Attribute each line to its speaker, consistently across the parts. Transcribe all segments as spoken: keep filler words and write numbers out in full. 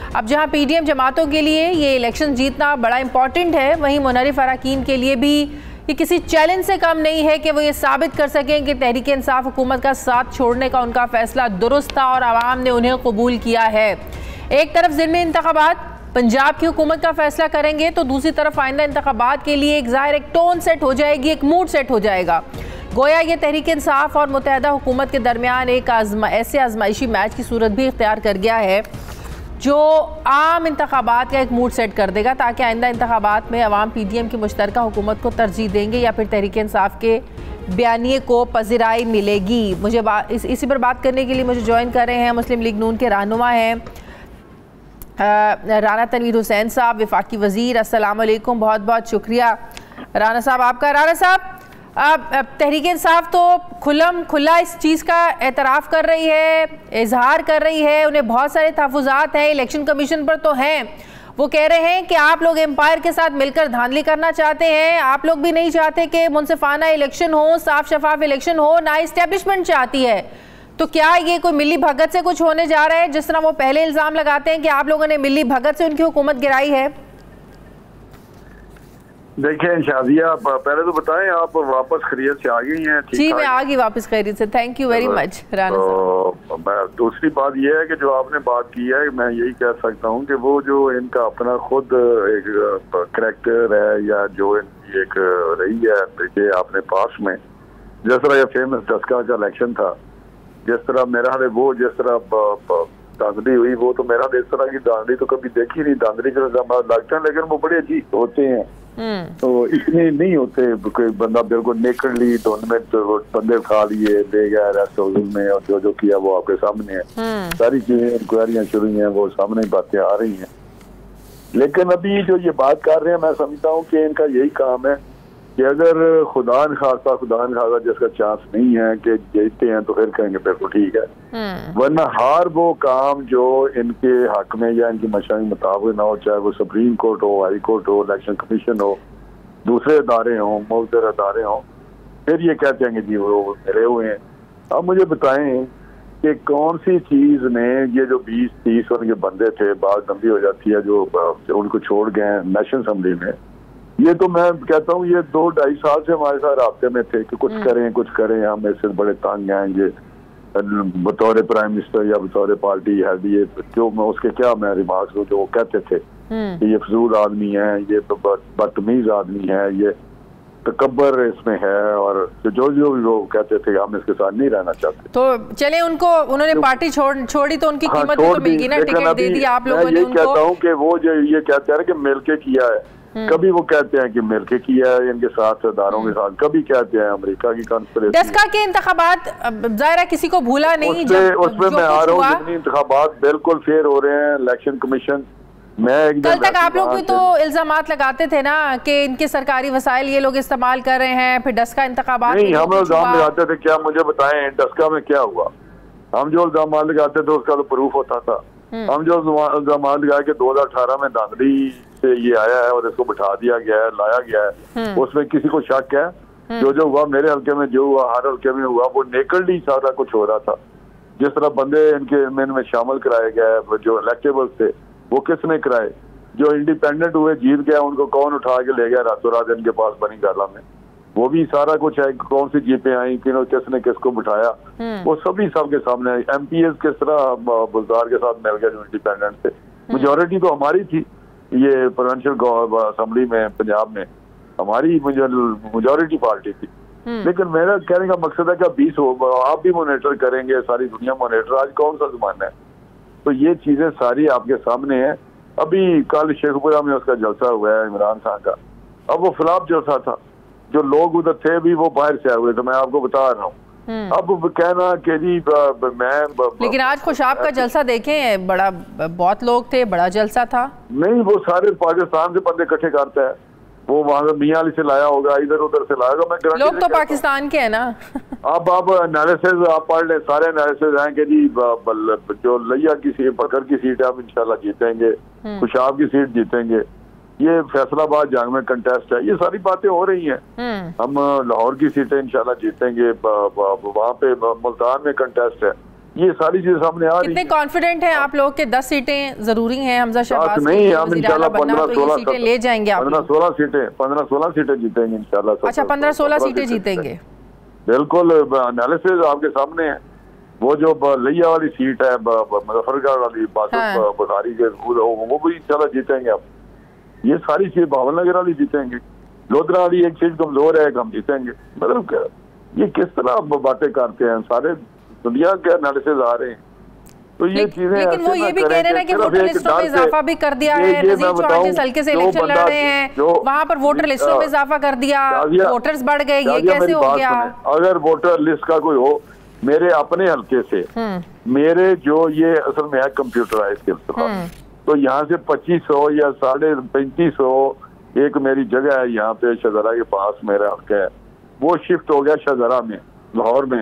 Speaker 1: अब जहां पीडीएम जमातों के लिए ये इलेक्शन जीतना बड़ा इंपॉर्टेंट है, वहीं मुनरिफ अरकान के लिए भी ये किसी चैलेंज से कम नहीं है कि वो ये साबित कर सकें कि तहरीक इंसाफ हुकूमत का साथ छोड़ने का उनका फैसला दुरुस्त था और आवाम ने उन्हें कबूल किया है। एक तरफ ज़िमनी इंतखाबात पंजाब की हुकूमत का फैसला करेंगे तो दूसरी तरफ आइंदा इंतखाबात के लिए एक ज़ाहिर एक टोन सेट हो जाएगी, एक मूड सेट हो जाएगा। गोया ये तहरीक इंसाफ और मुत्तहदा हुकूमत के दरमियान एक आजमा ऐसे आजमाइशी मैच की सूरत भी इख्तियार कर गया है जो आम इंतखाबात का एक मूड सेट कर देगा, ताकि आइंदा इंतखाबात में अवाम पी डी एम की मुश्तरका हुकूमत को तरजीह देंगे या फिर तहरीक इंसाफ के बयानिए को पज़िराई मिलेगी। मुझे बात इस, इसी पर बात करने के लिए मुझे ज्वाइन कर रहे हैं मुस्लिम लीग नून के रहनुमा हैं राना तनवीर हुसैन साहब, वफाकी वज़ीर। अस्सलाम वालेकुम, बहुत बहुत शुक्रिया राना साहब आपका। राना साहब, अब तहरीक इंसाफ तो खुलम खुला इस चीज़ का एतराफ़ कर रही है, इजहार कर रही है, उन्हें बहुत सारे तहफ़्फ़ुज़ात हैं, इलेक्शन कमीशन पर तो हैं। वो कह रहे हैं कि आप लोग एम्पायर के साथ मिलकर धांधली करना चाहते हैं, आप लोग भी नहीं चाहते कि मुनसिफाना इलेक्शन हो, साफ शफाफ इलेक्शन हो, ना इस्टेब्लिशमेंट चाहती है। तो क्या ये कोई मिली भगत से कुछ होने जा रहा है, जिस तरह वो पहले इल्ज़ाम लगाते हैं कि आप लोगों ने मिली भगत से उनकी हुकूमत गिराई है?
Speaker 2: देखिए शादिया, पहले तो बताएं आप वापस खैरियत से आ गई हैं?
Speaker 1: जी मैं आ गई वापस खैरियत से, thank you very much Rana Sahab.
Speaker 2: तो दूसरी बात यह है कि जो आपने बात की है, मैं यही कह सकता हूं कि वो जो इनका अपना खुद एक करैक्टर है या जो इनकी एक रही है देखिए आपने पास में, जिस तरह ये फेमस डस्का का इलेक्शन था, जिस तरह मेरा हाल वो जिस तरह धांधली हुई, वो तो मेरा इस तरह की धांधली तो कभी देखी नहीं। धांधली के इल्जाम लगते हैं लेकिन वो बड़े अजीब होते हैं, तो इतने नहीं होते। कोई बंदा बिल्कुल नेकड़ली धुन में तो बंदे उठा लिए ले गया रेस्ट हाउस में और जो जो किया वो आपके सामने है, सारी चीजें इंक्वायरियां शुरू हैं, वो सामने बातें आ रही हैं। लेकिन अभी जो ये बात कर रहे हैं, मैं समझता हूँ कि इनका यही काम है कि अगर खुदा न खासा खुदा न खासा जिसका चांस नहीं है कि जीतते हैं तो फिर कहेंगे बिल्कुल ठीक है, वरना हर वो काम जो इनके हक में या इनकी मशा के मुताबिक ना हो, चाहे वो सुप्रीम कोर्ट हो, हाई कोर्ट हो, इलेक्शन कमीशन हो, दूसरे अदारे हों, मुख्तलिफ अदारे हों, फिर ये कहते हैं कि जी वो मिले हुए हैं। अब मुझे बताएं कि कौन सी चीज ने ये जो बीस तीस उनके बंदे थे, बात लंबी हो जाती है, जो उनको छोड़ गए नेशनल असम्बली में, ये तो मैं कहता हूँ ये दो ढाई साल से हमारे साथ रास्ते में थे कि कुछ करें कुछ करें, हम इससे बड़े तंग हैं, ये बतौर प्राइम मिनिस्टर या बतौर पार्टी है, ये जो मैं उसके क्या मैं रिमार्क्स जो वो कहते थे कि ये फजूल आदमी है, ये तो बदतमीज आदमी है, ये तकब्बर इसमें है, और जो जो भी वो कहते थे हम इसके साथ नहीं रहना चाहते।
Speaker 1: तो चले उनको उन्होंने तो, पार्टी छोड़ छोड़ी तो उनकी कीमत हाँ, तो मिल गई ना, टिकट दे दिया आप लोगों ने उनको।
Speaker 2: कहता हूँ कि वो जो ये कहते हैं कि मिलके किया है, कभी वो कहते हैं कि मिलके किया है इनके साथ अदारों के साथ, कभी कहते हैं अमेरिका की कॉन्फ्रेंस।
Speaker 1: डस्का के इंतखाबात ज़ाहिर किसी को भूला नहीं,
Speaker 2: उसमें मैं आ रहा हूँ, इंतखाबात बिल्कुल फेयर हो रहे हैं, इलेक्शन कमीशन मैं
Speaker 1: कल तक आप लोग भी तो इल्जामात लगाते थे ना कि इनके सरकारी वसाइल ये लोग इस्तेमाल कर रहे हैं, फिर डस्का इंतखाबात
Speaker 2: नहीं हम इल्जाम लगाते थे। क्या मुझे बताएं डस्का में क्या हुआ? हम जो इल्जाम लगाते थे उसका तो प्रूफ होता था। हम जो इल्जाम लगाए कि दो हजार अठारह में धांधली से ये आया है और इसको बिठा दिया गया है, लाया गया है, उसमें किसी को शक है? जो जो हुआ मेरे हल्के में, जो हुआ हर हल्के में हुआ, वो नेकड़ली सारा कुछ हो रहा था। जिस तरह बंदे इनके मेन में शामिल कराए गए जो इलेक्टेबल थे, वो किसने कराए? जो इंडिपेंडेंट हुए जीत गया उनको कौन उठा के ले गया रातों रात इनके पास बनी गाला में? वो भी सारा कुछ है, कौन सी जीपें आई, किसने किसको बिठाया, वो सभी सबके सामने। एम पी एस किस तरह बुलदार के साथ मिल गया जो इंडिपेंडेंट थे, मेजोरिटी तो हमारी थी ये प्रोविंशियल असेंबली में पंजाब में, हमारी मेजोरिटी पार्टी थी। लेकिन मेरा कहने का मकसद है कि बीस हो आप भी मॉनिटर करेंगे, सारी दुनिया मॉनिटर, आज कौन सा जमाना है? तो ये चीजें सारी आपके सामने है। अभी कल शेखपुरा में उसका जलसा हुआ है इमरान खान का, अब वो फ्लॉप जलसा था, जो लोग उधर थे भी वो बाहर से आए हुए, तो मैं आपको बता रहा हूँ। अब कहना कि जी मैं
Speaker 1: लेकिन आज खुशाब का जलसा देखें, बड़ा बहुत लोग थे, बड़ा जलसा था।
Speaker 2: नहीं वो सारे पाकिस्तान से बंदे इकट्ठे करता है, वो वहां मियाँ अली से लाया होगा, इधर उधर से लाया होगा। मैं
Speaker 1: लोग तो पाकिस्तान के है ना।
Speaker 2: अब आप एनालिसिस आप पढ़ ले, सारे एनालिसिस हैं कि जी जो लिया की सीट, बकर की सीट है हम इंशाल्लाह जीतेंगे, खुशाब की सीट जीतेंगे, ये फैसलाबाद जंग में कंटेस्ट है, ये सारी बातें हो रही हैं। हम लाहौर की सीटें इंशाल्लाह जीतेंगे, वहाँ पे मुल्तान में कंटेस्ट है, ये सारी चीजें सामने आ रही
Speaker 1: कितने कॉन्फिडेंट हैं आप लोग के दस सीटें जरूरी हैं हमजा शहबाज
Speaker 2: नहीं, हम इंशाल्लाह पंद्रह सोलह
Speaker 1: सीटें ले जाएंगे आप?
Speaker 2: पंद्रह सोलह सीटें पंद्रह सोलह सीटें जीतेंगे इंशाल्लाह।
Speaker 1: अच्छा, पंद्रह सोलह सीटें जीतेंगे,
Speaker 2: बिल्कुल। एनालिसिस आपके सामने है। वो जो लिया वाली सीट है मुजफ्फरगढ़ वाली बुखारी के, वो भी इंशाल्लाह जीतेंगे आप। ये सारी चीज भावनगर वाली जीतेंगे, लोधरा वाली एक चीज कमजोर है, हम जीतेंगे। मतलब ये किस तरह बातें करते हैं, सारे दुनिया के एनालिसिस आ रहे हैं। तो ये चीजें
Speaker 1: लेकिन वो ये भी कह रहे हैं ना कि वोटर लिस्टों में इजाफा भी कर दिया है। नजीर चौहान जिस हल्के से इलेक्शन लड़ रहे हैं वहां पर वोटर लिस्टों में इजाफा कर दिया, वोटर्स बढ़ गए, ये कैसे हो गया?
Speaker 2: अगर वोटर लिस्ट का कोई हो, मेरे अपने हल्के से, मेरे जो ये असल में है कंप्यूटराइज के, तो यहाँ से पच्चीस सौ या साढ़े पैंतीस सौ एक मेरी जगह है यहाँ पे शहजारा के पास, मेरा हल्का है, वो शिफ्ट हो गया शहजारा में, लाहौर में।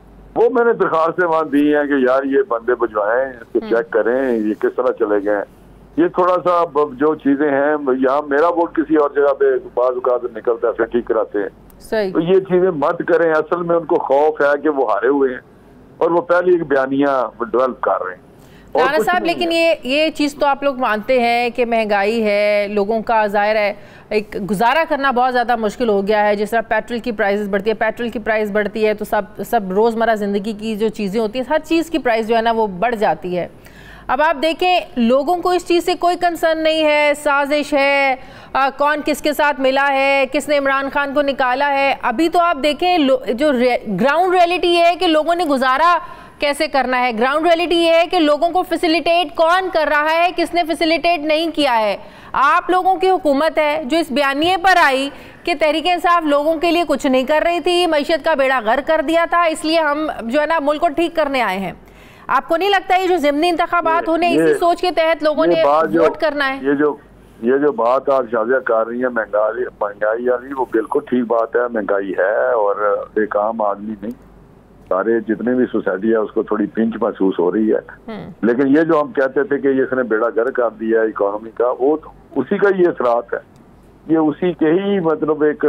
Speaker 2: वो मैंने दरखास्तें वहां दी हैं कि यार ये बंदे भिजवाएं, इसको चेक करें, ये किस तरह चले गए। ये थोड़ा सा जो चीजें हैं, यहाँ मेरा वोट किसी और जगह पे बाज़ निकलता है, फिर ठीक कराते हैं। सही। तो ये चीजें मत करें। असल में उनको खौफ है कि वो हारे हुए हैं और वो पहले एक बयानिया डेवलप कर रहे हैं।
Speaker 1: राणा साहब, लेकिन ये ये चीज़ तो आप लोग मानते हैं कि महंगाई है, लोगों का ज़ाहिर है एक गुजारा करना बहुत ज़्यादा मुश्किल हो गया है। जिस तरह पेट्रोल की प्राइस बढ़ती है, पेट्रोल की प्राइस बढ़ती है तो सब सब रोज़मर्रा ज़िंदगी की जो चीज़ें होती हैं, हर चीज़ की प्राइस जो है ना वो बढ़ जाती है। अब आप देखें, लोगों को इस चीज़ से कोई कंसर्न नहीं है, साजिश है, आ, कौन किसके साथ मिला है, किसने इमरान खान को निकाला है। अभी तो आप देखें जो ग्राउंड रियलिटी है कि लोगों ने गुजारा कैसे करना है। ग्राउंड रियलिटी ये है कि लोगों को फैसिलिटेट कौन कर रहा है, किसने फैसिलिटेट नहीं किया है। आप लोगों की हुकूमत है जो इस बयानिए पर आई कि तहरीके इंसाफ लोगों के लिए कुछ नहीं कर रही थी, मईशत का बेड़ा गर्क कर दिया था, इसलिए हम जो है ना मुल्क को ठीक करने आए हैं। आपको नहीं लगता ये जो ज़िमनी इंतखाबात होने इसी सोच के तहत लोगों ने वोट करना है?
Speaker 2: ये जो ये जो बात आप शाजिया कर रही है महंगाई महंगाई वाली, वो बिल्कुल ठीक बात है। महंगाई है और एक आम आदमी नहीं, सारे जितने भी सोसाइटी है उसको थोड़ी पिंच महसूस हो रही है। लेकिन ये जो हम कहते थे कि ये इसने बेड़ा गर्क कर दिया है इकोनॉमी का, वो तो उसी का ही असरात है। ये उसी के ही मतलब एक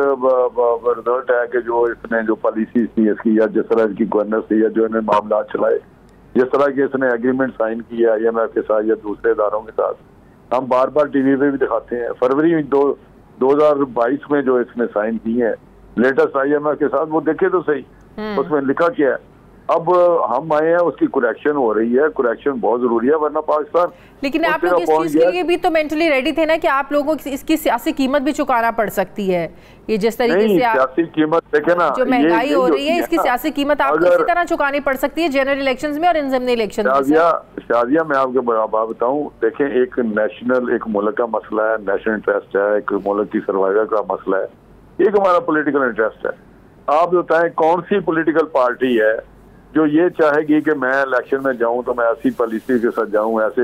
Speaker 2: रिजल्ट है कि जो इसने जो पॉलिसी थी इसकी, या जिस तरह इसकी गवर्नेंस थी, या जो इन्हें मामला चलाए, जिस तरह के इसने एग्रीमेंट साइन किया आई एम एफ के साथ या दूसरे इदारों के साथ, हम बार बार टीवी पे भी दिखाते हैं। फरवरी दो दो हजार बाईस में जो इसने साइन की है लेटेस्ट आई एम एफ के साथ, वो देखे तो सही उसमें लिखा क्या है। अब हम आए हैं, उसकी करेक्शन हो रही है, करेक्शन बहुत जरूरी है, वरना पाकिस्तान।
Speaker 1: लेकिन आप लोग इस चीज के लिए भी तो मेंटली रेडी थे ना कि आप लोगों को इसकी सियासी कीमत भी चुकाना पड़ सकती है। ये जिस तरीके से आप
Speaker 2: सियासी कीमत देखे ना,
Speaker 1: जो महंगाई हो रही है, इसकी सियासी कीमत आपको इसी तरह चुकानी पड़ सकती है जनरल इलेक्शंस में और इन ज़िमनी इलेक्शन में।
Speaker 2: शाजिया मैं आपको बात बताऊं, देखें एक नेशनल, एक मुल्क का मसला है, नेशनल इंटरेस्ट है, एक मुल्क की सर्वाइवल का मसला है, एक हमारा पॉलिटिकल इंटरेस्ट है। आप बताएं कौन सी पॉलिटिकल पार्टी है जो ये चाहेगी कि मैं इलेक्शन में जाऊं तो मैं ऐसी पॉलिसी के साथ जाऊं, ऐसे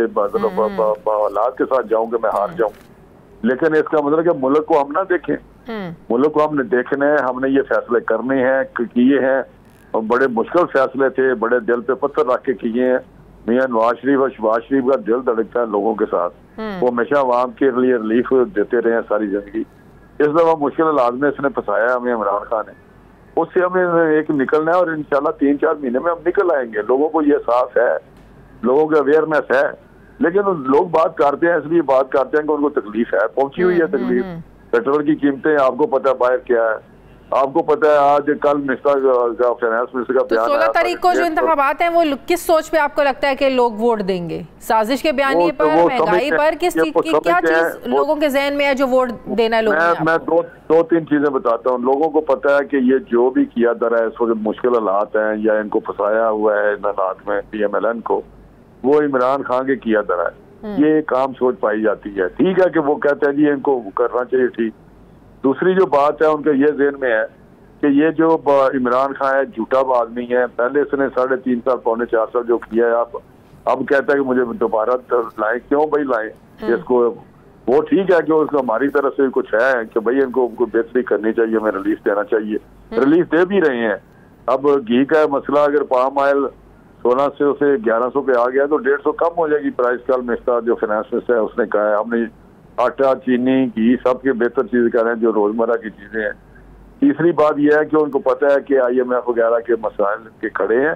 Speaker 2: हालात के साथ जाऊं कि मैं हार जाऊं। लेकिन इसका मतलब कि मुल्क को हम ना देखें, मुल्क को हमने देखना है, हमने ये फैसले करने हैं, किए हैं, और बड़े मुश्किल फैसले थे, बड़े दिल पे पत्थर रख के किए हैं। मियां नवाज शरीफ और शहबाज शरीफ का दिल धड़कता है लोगों के साथ, वो हमेशा आवाम के लिए रिलीफ देते रहे सारी जिंदगी। इस दफा मुश्किल हालात में इसने फंसाया हमें इमरान खान ने, उससे हमें एक निकलना है और इंशाल्लाह तीन चार महीने में हम निकल आएंगे। लोगों को ये एहसास है, लोगों का अवेयरनेस है, लेकिन लोग बात करते हैं इसलिए बात करते हैं कि उनको तकलीफ है, पहुंची हुई है तकलीफ। पेट्रोल की कीमतें आपको पता है बाहर क्या है, आपको पता है आज कल मिनिस्टर का फाइनेंस मिनिस्टर का
Speaker 1: बयान, सोलह तारीख को जो इंतखाबात हैं वो किस सोच पे आपको लगता है कि लोग वोट देंगे? साजिश के बयानिए पर, महंगाई पर, किस चीज की क्या चीज लोगों के जहन में है जो वोट देना है लोगों ने?
Speaker 2: मैं दो दो तीन चीजें बताता हूँ। लोगों को पता है कि ये जो भी किया जा रहा है इस वक्त मुश्किल हालात हैं या इनको फंसाया हुआ है इन हालात में पी एम एल एन को, वो इमरान खान के किया जा रहा है। ये काम सोच पाई जाती है। ठीक है कि वो कहते हैं जी इनको करना चाहिए, ठीक। दूसरी जो बात है उनके ये ज़हन में है कि ये जो इमरान खान है झूठा आदमी है, पहले इसने साढ़े तीन साल पौने चार साल जो किया है, आप अब कहता है कि मुझे दोबारा लाए, क्यों भाई लाए इसको? वो ठीक है कि उसको हमारी तरफ से कुछ है कि भाई इनको उनको बेहतरी करनी चाहिए, हमें रिलीफ देना चाहिए, रिलीफ दे भी रहे हैं। अब घी का मसला अगर पाम ऑयल सोलह सौ से ग्यारह सौ पे आ गया तो डेढ़ सौ कम हो जाएगी प्राइस। कल मिस्टर जो फाइनेंस मिनिस्टर है उसने कहा है, हमने आटा चीनी घी सबके बेहतर चीज कर रहे हैं जो रोजमर्रा की चीजें हैं। तीसरी बात यह है कि उनको पता है कि आई एम एफ वगैरह के मसाइल के खड़े हैं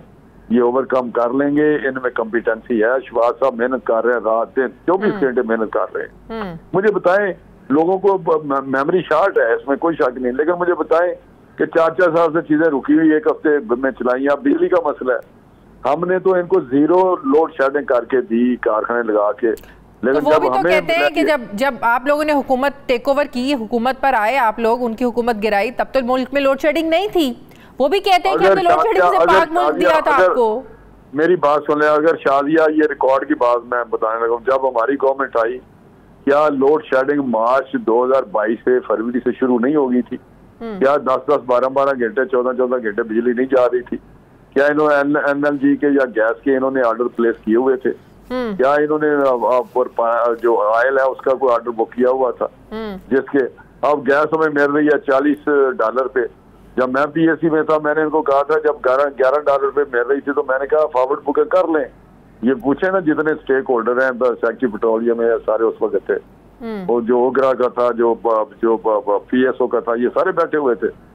Speaker 2: ये ओवरकम कर लेंगे, इनमें कॉम्पिटेंसी है। शहबाज साहब मेहनत कर रहे हैं, रात दिन चौबीस घंटे मेहनत कर रहे हैं। मुझे बताएं, लोगों को मेमोरी शॉर्ट है, इसमें कोई शक नहीं, लेकिन मुझे बताएं कि चार चार साल से चीजें रुकी हुई एक हफ्ते में चलाई। अब बिजली का मसला है, हमने तो इनको जीरो लोड शेडिंग करके दी, कारखाने लगा के।
Speaker 1: लेकिन तो वो भी तो कहते हैं कि जब जब आप लोगों ने हुकूमत टेक ओवर की, हुकूमत पर आए आप लोग, उनकी हुकूमत गिराई, तब तो मुल्क में लोड शेडिंग नहीं थी। वो भी कहते हैं कि हमने लोड शेडिंग से पाक मुल्क दिया था आपको।
Speaker 2: मेरी बात सुन ले, अगर शादिया, ये रिकॉर्ड की बात मैं बताने लगा, जब हमारी गवर्नमेंट आई, क्या लोड शेडिंग मार्च दो हज़ार बाईस से फरवरी से शुरू नहीं हो गई थी? क्या दस दस बारह बारह घंटे चौदह चौदह घंटे बिजली नहीं जा रही थी? क्या इन्होंने एन एल जी के या गैस के इन्होंने ऑर्डर प्लेस किए हुए थे? क्या इन्होंने जो ऑयल है उसका कोई ऑर्डर बुक किया हुआ था? जिसके अब गैस हमें मिल रही है चालीस डॉलर पे। जब मैं पीएससी में था, मैंने इनको कहा था, जब ग्यारह ग्यारह डॉलर पे मिल रही थी, तो मैंने कहा फॉरवर्ड बुकिंग कर लें। ये पूछे ना जितने स्टेक होल्डर हैं, सेक्रेटरी पेट्रोलियम है, सारे उस वक्त थे, और जो ओगरा का था, जो जो पीएसओ का था, ये सारे बैठे हुए थे।